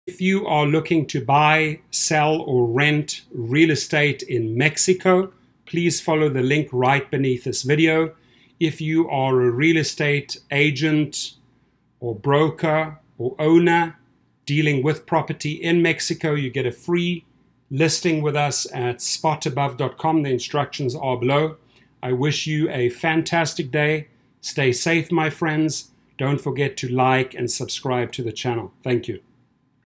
If you are looking to buy, sell, or rent real estate in Mexico, please follow the link right beneath this video. If you are a real estate agent or broker or owner dealing with property in Mexico, you get a free listing with us at spotabove.com. The instructions are below. I wish you a fantastic day. Stay safe, my friends. Don't forget to like and subscribe to the channel. Thank you.